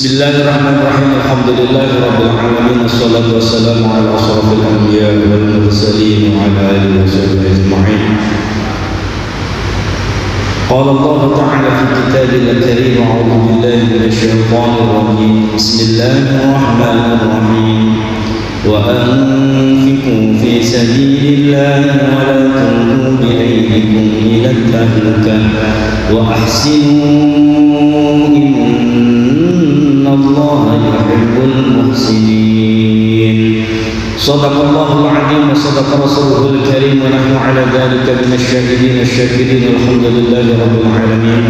Bismillahirrahmanirrahim. Alhamdulillahirabbil alamin. Wassalatu wassalamu ala asyrafil anbiya'i wal mursalin wa ala alihi washabbihi ajma'in. Qala Allah ta'ala fi kitabil karim. A'udzu billahi minasy syaithanir rajim. Bismillahirrahmanirrahim. Wa anfiqu fi sabilillahi wa la tulqu bi aydikum ila al-tahlukah wa ahsinu Allah yuhibbul muhsinin. Shadaqallahul azim wa sadaqa rasuluhul karim wa nahnu ala dzalika minasyahidin asy-syakirin. Alhamdulillahi rabbil alamin.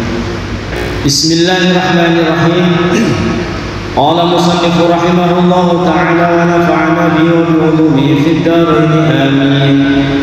Bismillahirrahmanirrahim. Qala musannif rahimahullahu ta'ala wa nafa'ana bihi wa bi ulumihi fid dharain amin.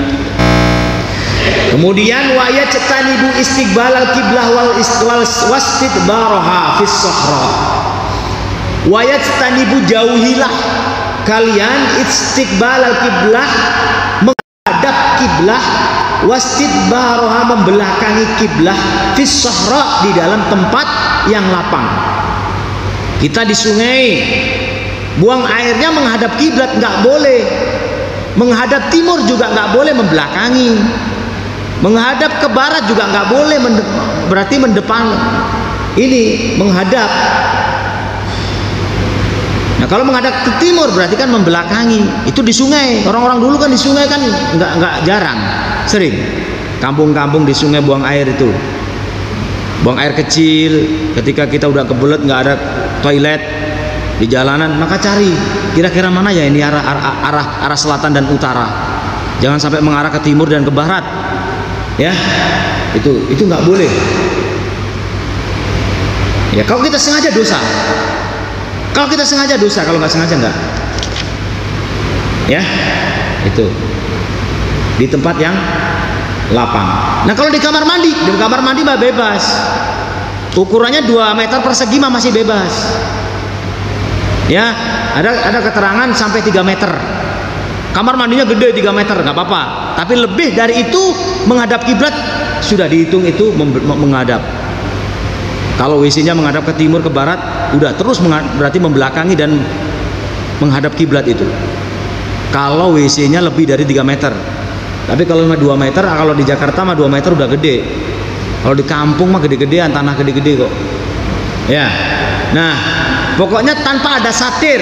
Kemudian wa yajtanibu istiqbal al-qiblah wal wastidbaraha fis sahra. Wa yajtanibu jauhilah kalian istiqbal al-qiblah, menghadap kiblah, wastidbaraha membelakangi kiblah, fis sahra di dalam tempat yang lapang. Kita di sungai, buang airnya menghadap kiblat nggak boleh. Menghadap timur juga nggak boleh membelakangi. Menghadap ke barat juga nggak boleh, berarti mendepan. Ini menghadap. Nah kalau menghadap ke timur berarti kan membelakangi. Itu di sungai. Orang-orang dulu kan di sungai kan nggak jarang, sering. Kampung-kampung di sungai buang air itu. Buang air kecil. Ketika kita udah kebelet nggak ada toilet di jalanan, maka cari kira-kira mana ya ini arah selatan dan utara. Jangan sampai mengarah ke timur dan ke barat. Ya, itu nggak boleh. Ya kalau kita sengaja dosa. Kalau kita sengaja dosa, kalau nggak sengaja nggak. Ya, itu di tempat yang lapang. Nah kalau di kamar mandi mah bebas. Ukurannya 2 meter persegi mah masih bebas. Ya, ada keterangan sampai 3 meter. Kamar mandinya gede 3 meter nggak apa-apa. Tapi lebih dari itu menghadap kiblat sudah dihitung itu menghadap. Kalau WC-nya menghadap ke timur ke barat, udah terus berarti membelakangi dan menghadap kiblat itu. Kalau WC-nya lebih dari 3 meter. Tapi kalau cuma 2 meter, kalau di Jakarta mah 2 meter udah gede. Kalau di kampung mah gede-gedean, tanah gede-gede kok. Ya. Nah, pokoknya tanpa ada satir.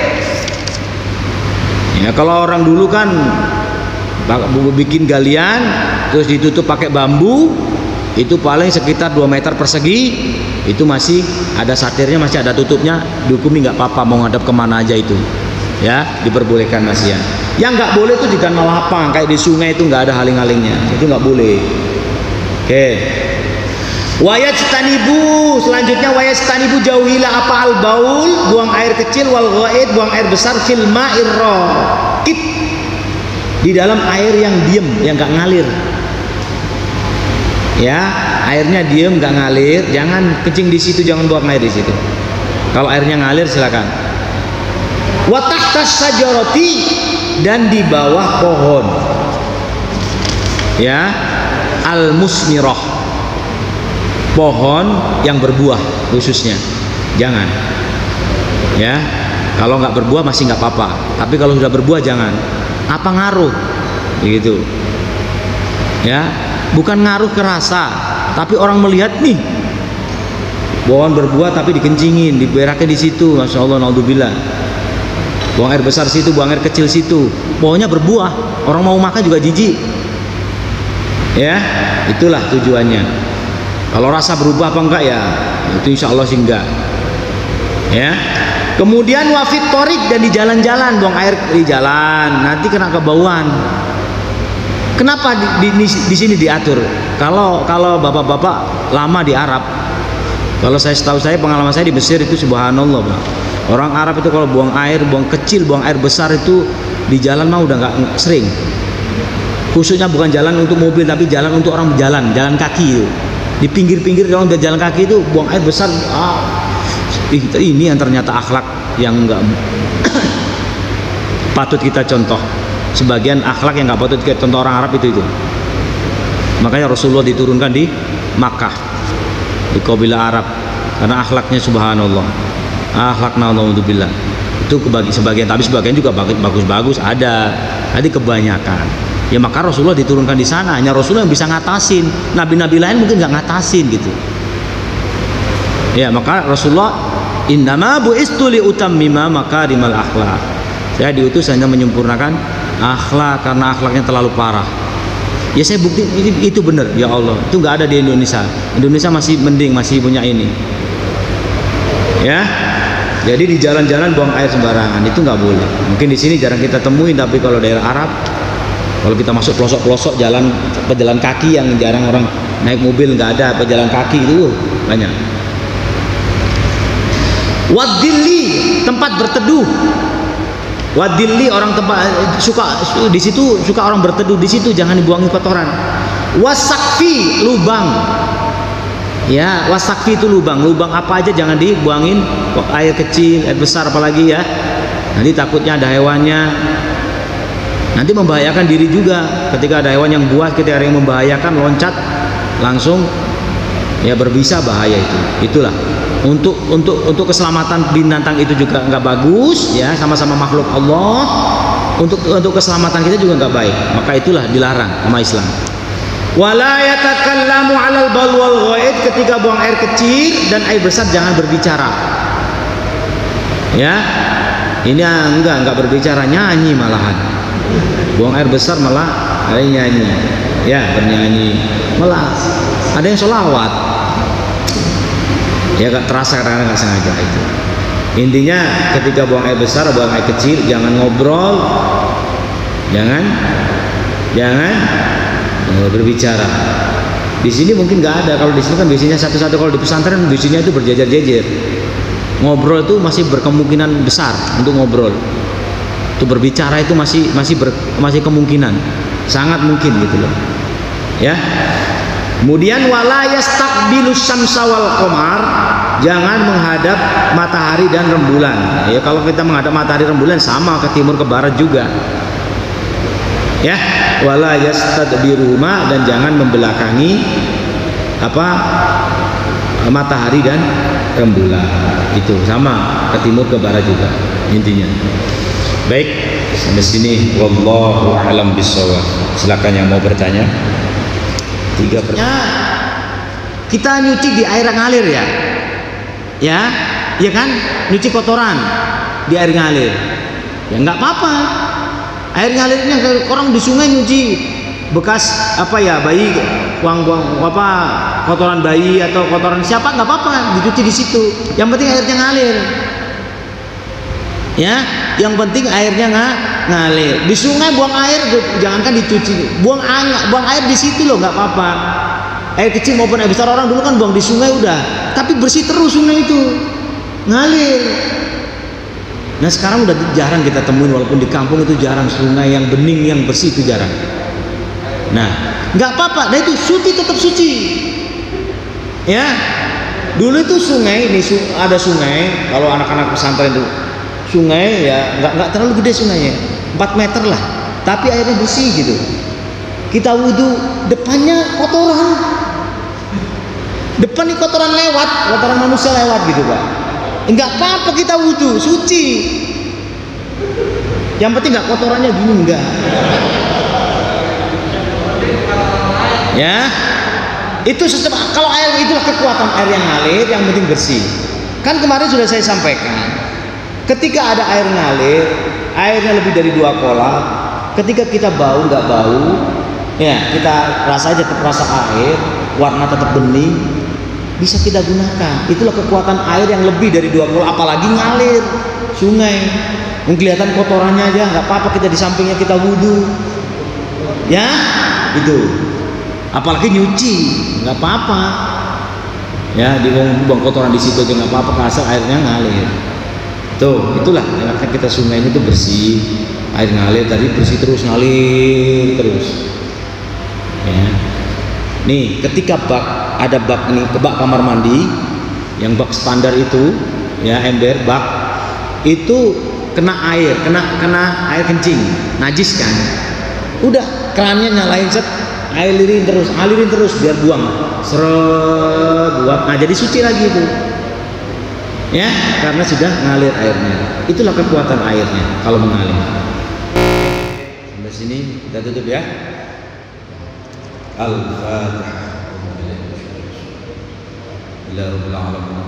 Ya kalau orang dulu kan bikin galian terus ditutup pakai bambu, itu paling sekitar 2 meter persegi, itu masih ada satirnya, masih ada tutupnya, dihukumi nggak apa-apa, mau ngadap kemana aja itu ya diperbolehkan masih ya. Yang nggak boleh itu di tanah lapang kayak di sungai itu nggak ada haling-halingnya, itu nggak boleh. Oke. Wayajtanibu, selanjutnya wayajtanibu jauhilah apa al-baul, buang air kecil, wal ghaid, buang air besar, fil ma'ir raqid, di dalam air yang diem, yang nggak ngalir. Ya, airnya diem nggak ngalir, jangan kencing di situ, jangan buang air di situ. Kalau airnya ngalir silakan. Wa tahtas sajarati, dan di bawah pohon. Ya, al-musmirah, pohon yang berbuah khususnya, jangan. Ya, kalau nggak berbuah masih nggak apa-apa, tapi kalau sudah berbuah jangan. Apa ngaruh? Begitu. Ya, bukan ngaruh ke rasa, tapi orang melihat nih pohon berbuah tapi dikencingin, diberakin di situ, masya Allah, naudzubillah. Buang air besar situ, buang air kecil situ, pohonnya berbuah, orang mau makan juga jijik. Ya, itulah tujuannya. Kalau rasa berubah apa enggak ya, itu insya Allah sih enggak. Ya. Kemudian wafit torik, dan di jalan-jalan, buang air di jalan, nanti kena kebauan. Kenapa di sini diatur? Kalau bapak-bapak lama di Arab, kalau setahu saya pengalaman saya di Mesir itu subhanallah, Pak. Orang Arab itu kalau buang air kecil, buang air besar itu di jalan mah udah nggak sering. Khususnya bukan jalan untuk mobil, tapi jalan untuk orang berjalan, jalan kaki itu. Di pinggir-pinggir kalau udah jalan kaki itu buang air besar. Ini yang ternyata akhlak yang enggak patut kita contoh. Sebagian akhlak yang enggak patut kita contoh orang Arab itu. Makanya Rasulullah diturunkan di Makkah, di kabilah Arab, karena akhlaknya subhanallah. Akhlakna naudzubillah. Itu sebagian, tapi sebagian juga bagus-bagus ada. Tadi kebanyakan. Ya maka Rasulullah diturunkan di sana. Hanya Rasulullah yang bisa ngatasin. Nabi-nabi lain mungkin nggak ngatasin gitu. Ya maka Rasulullah innama bu'istu li utammima makarimal akhlak. Saya diutus hanya menyempurnakan akhlak karena akhlaknya terlalu parah. Ya saya bukti itu benar. Ya Allah, itu nggak ada di Indonesia. Indonesia masih mending, masih punya ini. Ya. Jadi di jalan-jalan buang air sembarangan itu nggak boleh. Mungkin di sini jarang kita temuin, tapi kalau daerah Arab, kalau kita masuk pelosok-pelosok jalan pejalan kaki yang jarang orang naik mobil, nggak ada pejalan kaki itu banyak. Wadilli, tempat berteduh. Wadilli, orang tempat suka di situ, suka orang berteduh di situ, jangan dibuangi kotoran. Wasakfi, lubang. Ya, wasakfi itu lubang apa aja jangan dibuangin, air kecil, air besar apalagi ya. Nanti takutnya ada hewannya. Nanti membahayakan diri juga. Ketika ada hewan yang buas, ketika ada yang membahayakan loncat langsung ya berbisa, bahaya itu. Itulah untuk keselamatan binatang itu juga nggak bagus ya, sama-sama makhluk Allah. Untuk keselamatan kita juga nggak baik. Maka itulah dilarang sama Islam. Wala yatakallamu 'alal bal wal ghaid, ketika buang air kecil dan air besar jangan berbicara. Ya. Ini enggak berbicara, nyanyi malahan. Buang air besar malah ada yang nyanyi. Ya, bernyanyi. Malah ada yang sholawat. Ya gak terasa, kadang-kadang gak sengaja itu. Intinya ketika buang air besar, buang air kecil jangan ngobrol. Jangan berbicara. Di sini mungkin nggak ada. Kalau di sini kan biasanya satu-satu, kalau di pesantren biasanya itu berjejer-jejer. Ngobrol itu masih berkemungkinan besar untuk ngobrol. Itu berbicara itu masih kemungkinan, sangat mungkin gitu loh. Ya. Kemudian wala yastaqbilus syamsa wal qamar, jangan menghadap matahari dan rembulan. Ya kalau kita menghadap matahari rembulan sama ke timur ke barat juga. Ya, wala yastadbiruma, dan jangan membelakangi matahari dan rembulan. Itu sama ke timur ke barat juga intinya. Baik, sampai sini wallahu a'lam bishawab. Silakan yang mau bertanya. 3 pertanyaan. Kita nyuci di air ngalir ya. Ya kan? Nyuci kotoran di air ngalir. Ya nggak apa-apa. Air ngalirnya orang di sungai nyuci bekas bayi buang kotoran bayi atau kotoran siapa, nggak apa-apa, dicuci di situ. Yang penting airnya ngalir. Ya, yang penting airnya ngalir. Di sungai buang air jangankan dicuci, buang air di situ loh, nggak apa-apa. Air kecil maupun air besar, orang dulu kan buang di sungai udah, tapi bersih terus sungai itu, ngalir. Nah sekarang udah jarang kita temuin, walaupun di kampung itu jarang sungai yang bening yang bersih itu jarang. Nah nggak apa-apa, nah itu suci tetap suci. Ya dulu itu sungai ini ada sungai, kalau anak-anak pesantren itu sungai ya nggak terlalu gede sungainya, 4 meter lah, tapi airnya bersih gitu. Kita wudhu depannya kotoran, depan nih kotoran lewat, kotoran manusia lewat gitu Pak. Enggak apa-apa kita wudhu, suci. Yang penting enggak kotorannya gini, enggak. Ya, itu kalau air, itulah kekuatan air yang ngalir, yang penting bersih. Kan kemarin sudah saya sampaikan, ketika ada air ngalir, airnya lebih dari 2 kolam, ketika kita bau nggak bau, ya kita rasa aja, tetap rasa air, warna tetap bening, bisa kita gunakan. Itulah kekuatan air yang lebih dari 2 kolam, apalagi ngalir sungai. Kelihatan kotorannya aja nggak apa-apa, kita di sampingnya kita wudhu. Ya, itu. Apalagi nyuci, nggak apa-apa. Ya, dibuang kotoran di situ aja nggak apa-apa, asal airnya ngalir. Tuh, itulah yang akan kita sungai itu bersih, air ngalir tadi bersih terus, ngalir terus. Ya. Nih, ketika ada bak nih, bak kamar mandi, yang bak standar itu, ya ember bak itu kena air, kena air kencing, najis kan? Udah, kerannya nyalain set, alirin terus biar buang, seret buat, nah jadi suci lagi itu. ya, karena sudah ngalir airnya. Itulah kekuatan airnya kalau mengalir. Sampai sini kita tutup ya. Al-Fatihah. ila rabbil alamin.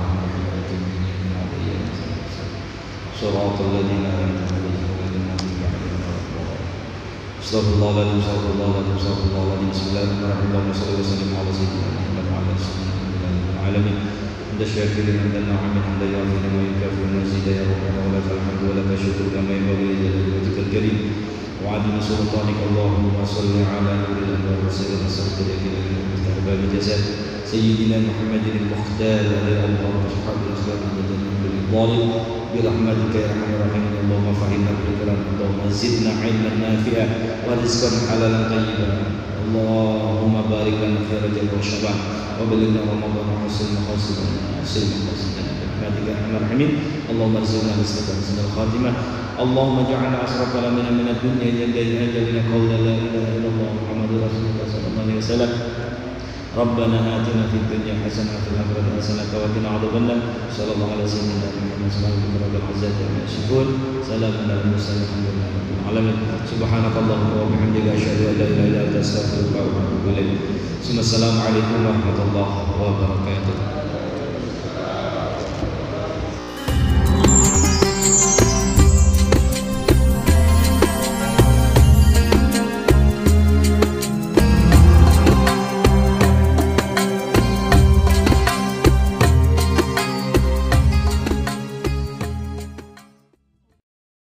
Shiratal ladzina an'amta 'alaihim. Astagfirullahaladzim, astagfirullahaladzim, astagfirullahaladzim. Bismillahirrahmanirrahim. Allahumma shalli wa sallim ala sayyidina Muhammad wa ala sayyidina alamin. Hamdan syakirin, hamdan na'imin, hamdan yafi'un wa yukafi'u mazida ya rabbana wa lakal hamdu wa lakal syukru kama yanbaghi li jalali wajhikal karim wa 'azimi sultanik. Allahumma shalli ala nuril anwar wa sayyidina al jasad sayyidina Muhammadin al-mukhtar wa ala alihi wa sahbihi al-dhalim bi rahmatika ya arhamar rahimin. Allahumma fahimna bil kalam, Allahumma zidna 'ilman nafi'an wa rizqan halalan tayyiban. Allahumma barik lana fi Rajab wa Sya'ban wa balighna Ramadan wa hasil maqasidana sayyidina rahmatika ya arhamar rahimin. Allahumma rizqna rizqan hasanal khatimah. Allahumma ja'alna asra kalamina min ad-dunya yadayna ajalina qawla la ilaha illallah Muhammadur Rasulullah sallallahu alaihi wasallam. Rabbana atina fid dunya hasanah wa fil akhirati hasanah wa qina adzabannar. Sallallahu alaihi wasallam. Rabbil izzati amma yasifun. Salamun alal mursalin walhamdulillahi rabbil alamin. Subhanakallahumma wa bihamdika asyhadu an la ilaha illa anta astaghfiruka wa atubu ilaik. Assalamualaikum warahmatullahi wabarakatuh.